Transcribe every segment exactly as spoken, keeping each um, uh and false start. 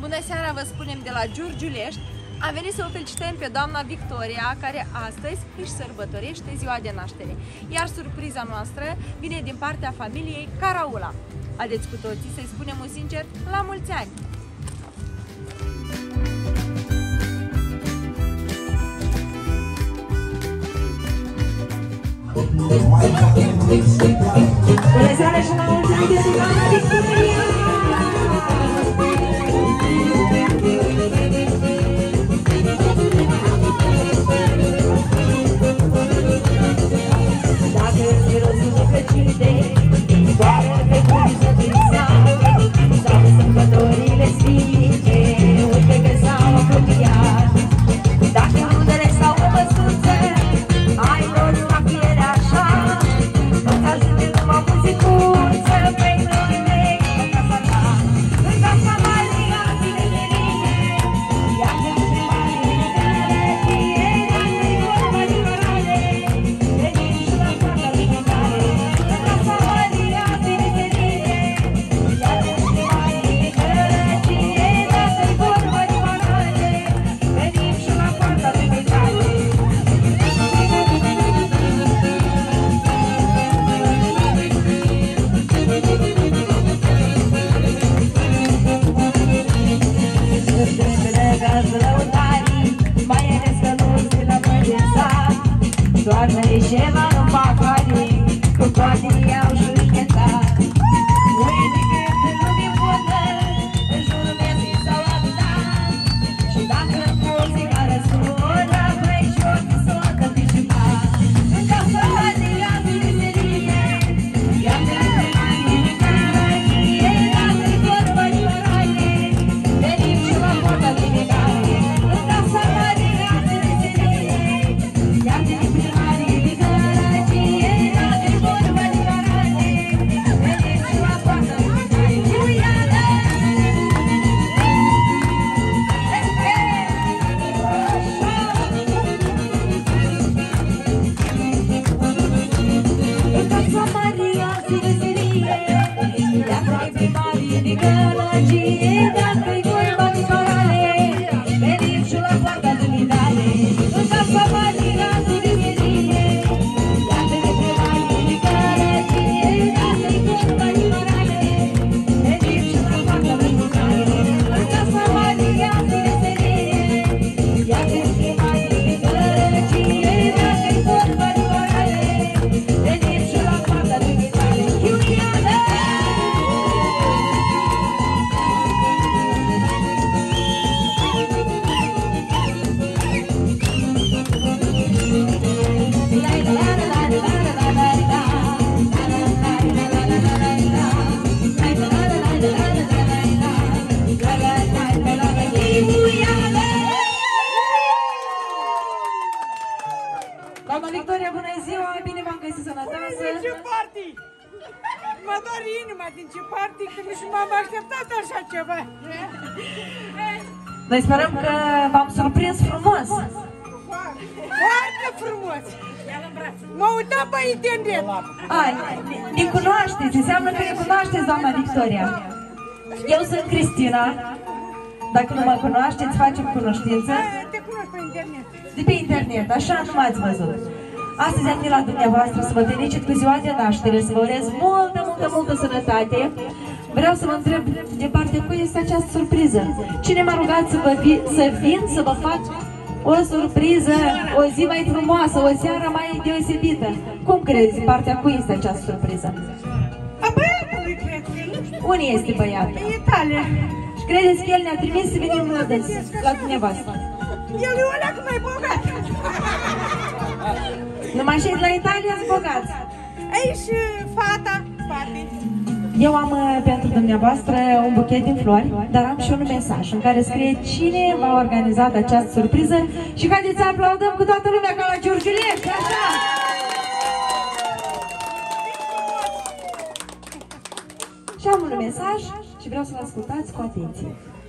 Bună seara, vă spunem de la Giurgiulești. Am venit să o felicităm pe doamna Victoria, care astăzi își sărbătorește ziua de naștere. Iar surpriza noastră vine din partea familiei Caraula. Haideți cu toții să-i spunem un sincer la mulți ani! Bună seara și la mulți ani de doamna Victoria! Dacă mirosul de căcinte, doară pe curiză din seară, sau sărbătorile sfinte, uite că s-au apropiat. Dacă rudele sau o măsuță, ai rost la piele așa, tot ajunge numai muzicuță, păi noi mei, în casa ta, în casa Maria, tinererie, iată primarii, tineretie, iată-i vorba din orale, venim și la toată lumea, în casa Maria, tinererie, iată primarii, tineretie, iată-i vorba din orale, venim și la toată lumea. Mai ales că nu se la pădesa, doamne-i ceva în pahare, cu toate i-au judecat. Uite cât lume bună, în jurul mesei s-au adunat, și dacă muzica răsună, băi, și-o s-o anticipat. În casa Maria, vizerie, iată-i primarii, tineretie, iată-i vorba din orale, venim și la poarta de negare. În casa Maria, vizerie, iată-i primarii, tineretie, iată-i vorba din orale, venim și la poarta de negare. Iuială! În casa Maria, vizerie, iată-i primarii de gălăgie, dacă-i vorba din orale, venim și la poarta dumitale. În casa Maria, vizerie, iată-i primarii de gălăgie, dacă-i vorba din orale, venim și la poarta dumitale. În casa Maria, vizerie, iată-i primarii de gălăgie, dacă-i vorba din orale, venim și la poarta dumitale. Iuliana! Doamna Victoria, bună ziua! Bine v-am găsit sănătoasă! Din ce party? Mă doare inima din ce party, că nici nu m-am așteptat așa ceva. Noi sperăm că v-am surprins frumos! Foarte frumos! Mă uitam pe internet. Ai, ne cunoașteți, înseamnă că ne cunoașteți, doamna Victoria. Eu sunt Cristina. Dacă nu mă cunoașteți, facem cunoștință. Te cunosc pe internet. De pe internet, așa nu m-ați văzut. Astăzi am venit la dumneavoastră să vă felicit cu ziua de naștere, să vă urez multă, multă, multă sănătate. Vreau să vă întreb de partea cui este această surpriză. Cine m-a rugat să, vă vi, să vin, să vă fac o surpriză, o zi mai frumoasă, o seară mai deosebită? Cum crezi, partea cui este această surpriză? A băiatului, cred că, nu știu. Unde este băiatul? În Italia. Și credeți că el ne-a trimis să venim la dâns, la dumneavoastră? El e o leacă mai bogat. Numai și la Italia sunt bogați. Aici fata, fate. Eu am uh, pentru dumneavoastră un buchet din flori, dar am și un mesaj în care scrie cine v-a organizat această surpriză și haideți să aplaudăm cu toată lumea ca la Giurgiulești, așa! Și am un mesaj și vreau să-l ascultați cu atenție.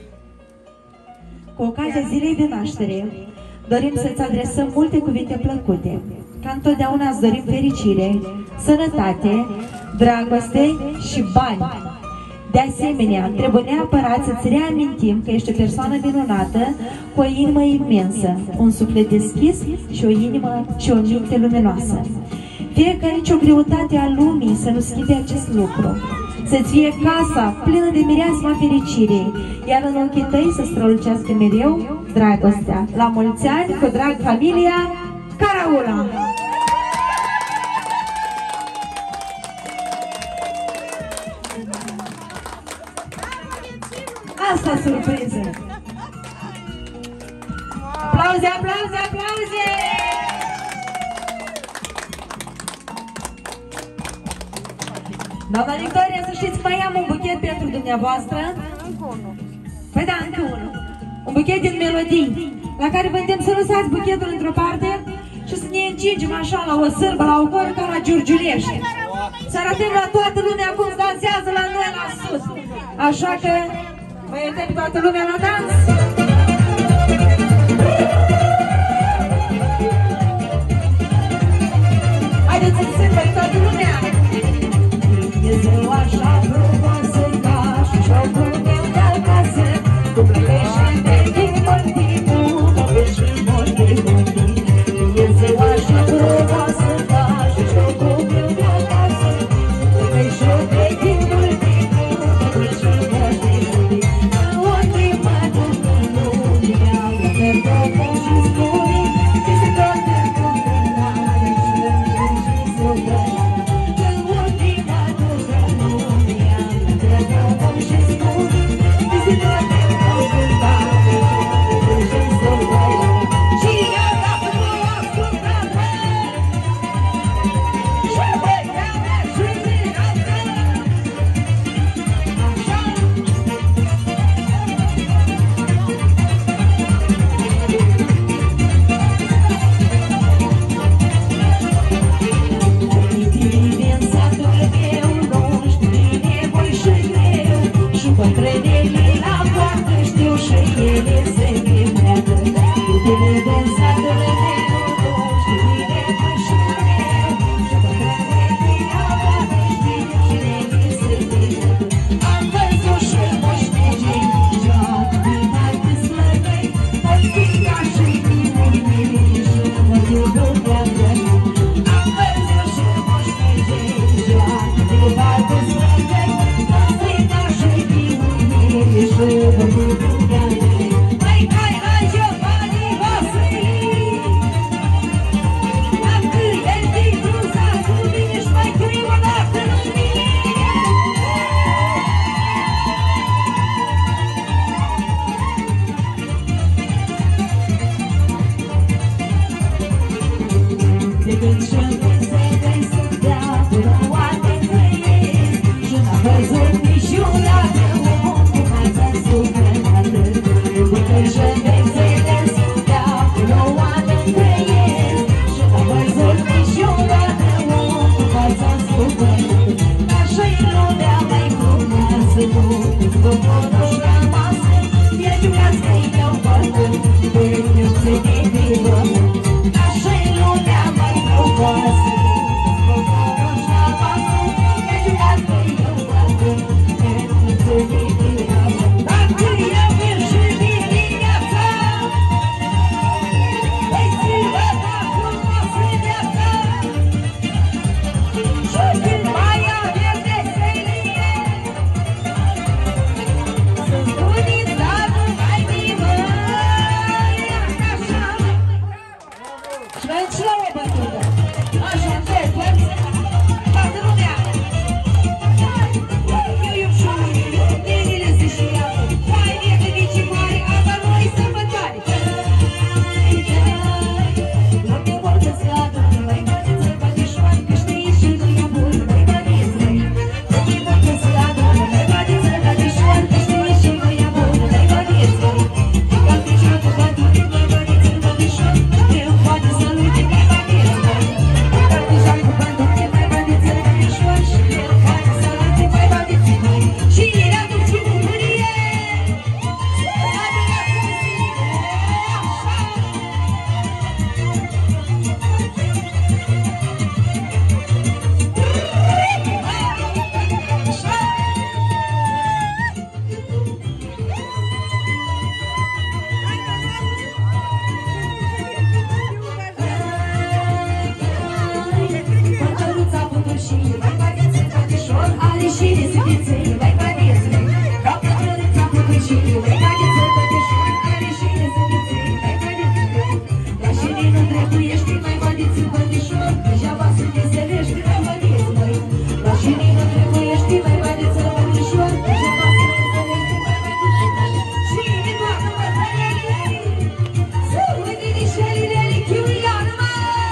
Cu ocazia zilei de naștere, dorim să-ți adresăm multe cuvinte plăcute. Ca întotdeauna îți dorim fericire, sănătate, dragoste și bani. De asemenea, trebuie neapărat să-ți reamintim că ești o persoană minunată, cu o inimă imensă, un suflet deschis și o inimă și o minte luminoasă. Fie că nicio greutate a lumii să nu schimbe acest lucru, să-ți fie casa plină de mireasma fericirii, iar în ochii tăi să strălucească mereu dragostea. La mulți ani, cu drag, familia Caraula! Asta surpriză! Aplauze, aplauze, aplauze! Doamna Victoria, să știți că mai am un buchet pentru dumneavoastră. Păi da, încă unul. Un buchet din melodii, la care vă îndemn să lăsați buchetul într-o parte și să ne încingem așa la o sârbă, la o coră ca la Giurgiulești. Să arătăm la toată lumea cum dansează la noi la sus. Așa că vă iertăm toată lumea la dans. Haideți să sârbă toată lumea. E ziua așa frumoasă ca și jocul meu de acasă, cu plătește de timpul timpul, mobile și mobile. E ziua așa frumoasă ca și jocul meu de acasă, cu plătește de timpul timpul, mobile și mobile. În ochii mă duc în lumea, la mergă și spune, că se toate întâmplare și în și se fericire, mai haideți să băteșoare, are și ne să găsim, mai haideți să găsim. Ca și din nu trebuiești, mai haideți să băteșoare, degeaba să te înțelegi, mai haideți, măi. Ca și din nu trebuiești, mai haideți să băteșoare, degeaba să te înțelegi, mai haideți. Și toată bătării, să uite nișelile lichiuiară, mă!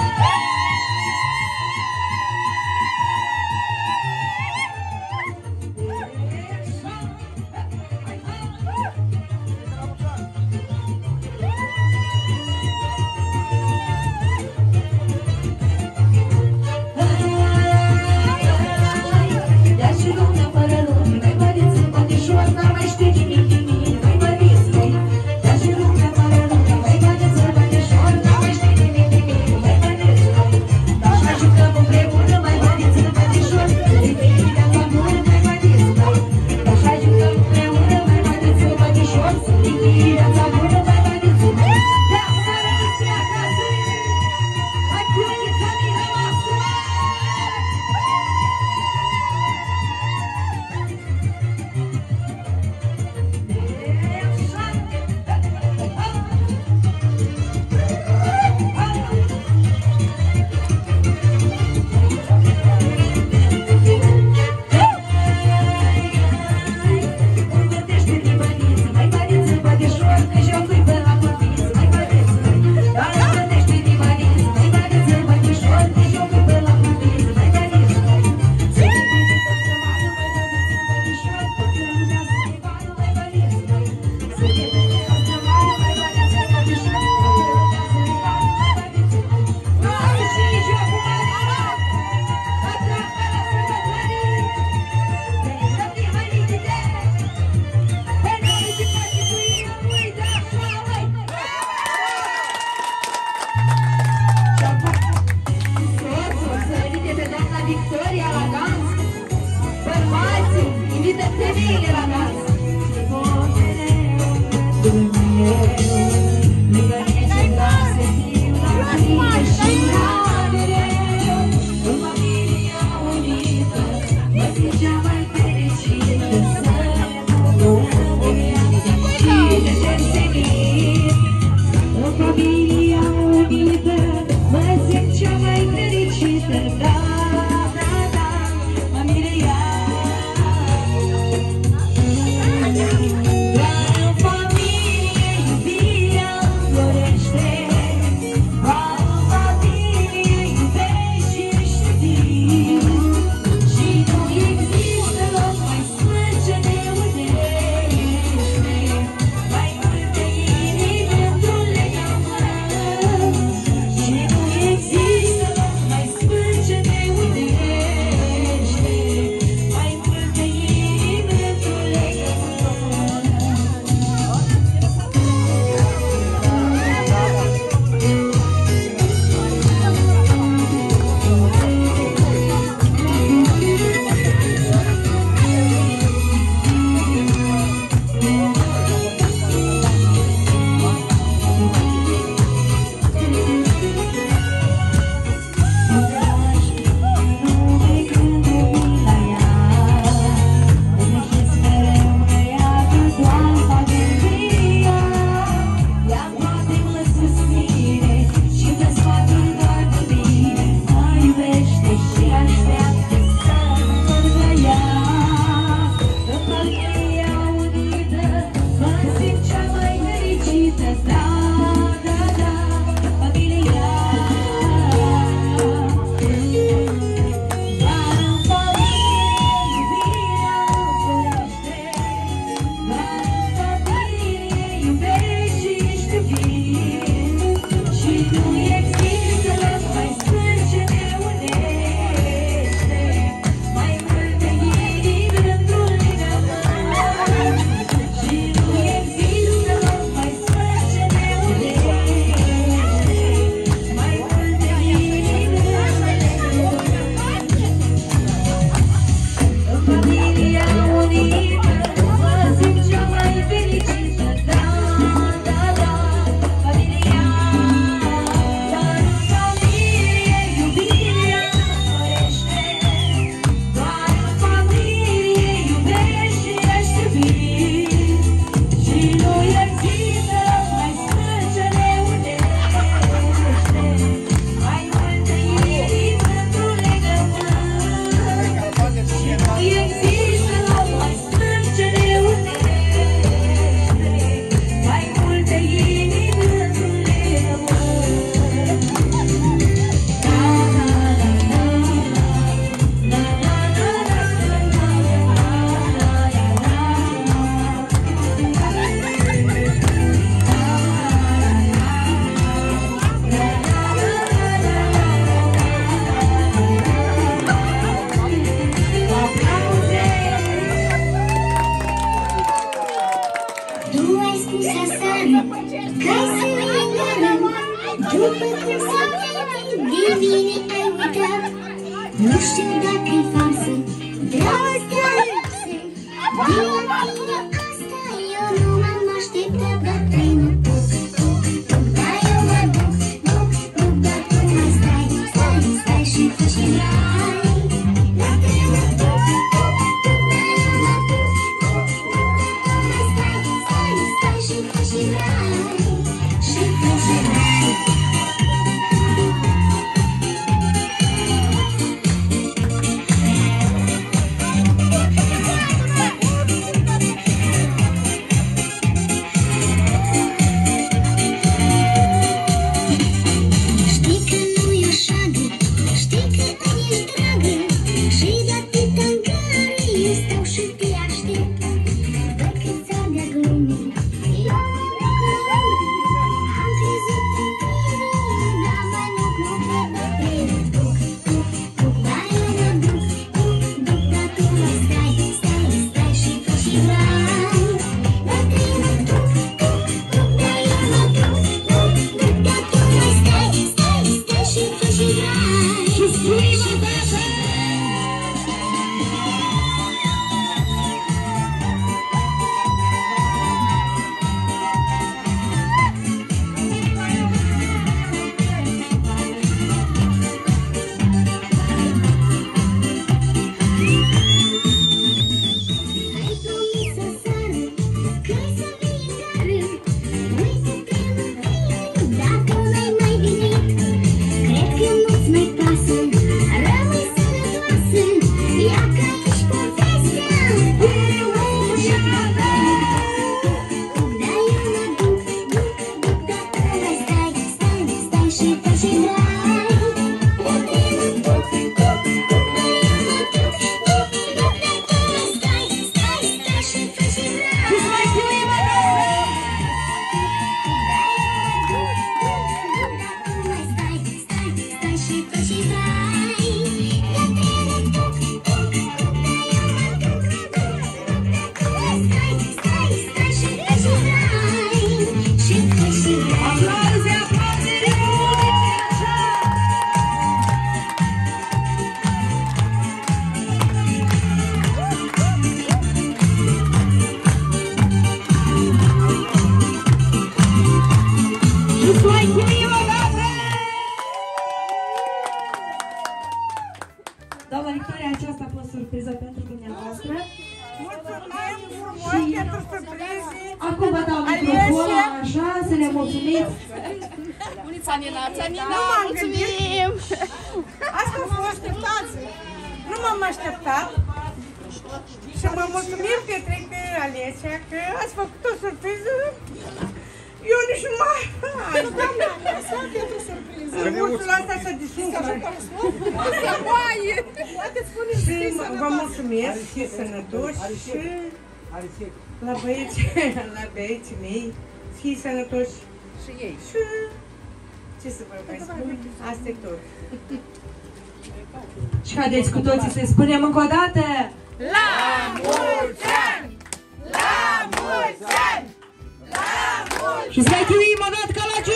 Victoria la dans, bărbații, invită femeile la dans. Lângă niște glase, la tine și la mereu. În familia unită, mă simt cea mai fericită. Cine te-a întâlnit? În familia unită, mă simt cea mai fericită. Da. Familie iubită. cum să sară, ca să îngară. După cum s-a de mine ai uitat, nu știu dacă-i farsă, dragostea lipsă. Din tine asta eu nu m-am așteptat, dar trenul duc, duc, duc, dar eu mă duc, duc, duc, dar tu mai stai, stai, stai și faci ce vrei. Dar trenul duc, duc, duc, dar eu mă duc, duc, duc, dar tu mai stai, stai, stai și faci ce vrei, și faci ce vrei. Doamna Victoria, aceasta a fost surpriză pentru dumneavoastră. Mulțumim frumos pentru surprize. Acum vă dau microfonul așa, să ne mulțumiți. Unița Nina, Nina, Nu m-am mulțumim! Asta a fost, nu m-am așteptat. Și mă mulțumim Petrică Alesia că ați făcut o surpriză. Eu nici nu mai... Doamna, lăsați pentru surpriză. Ursul ăsta să disfruncă. Și vă mulțumesc, și sănătoși și la băieții, la băieții mei, fii sănătoși. Și ei. Și ce să vă mai spun, asta e tot. Și haideți cu toții să-i spunem încă o dată. La mulți ani! La mulți ani! La mulți ani! Și să-i chiuim o dată ca la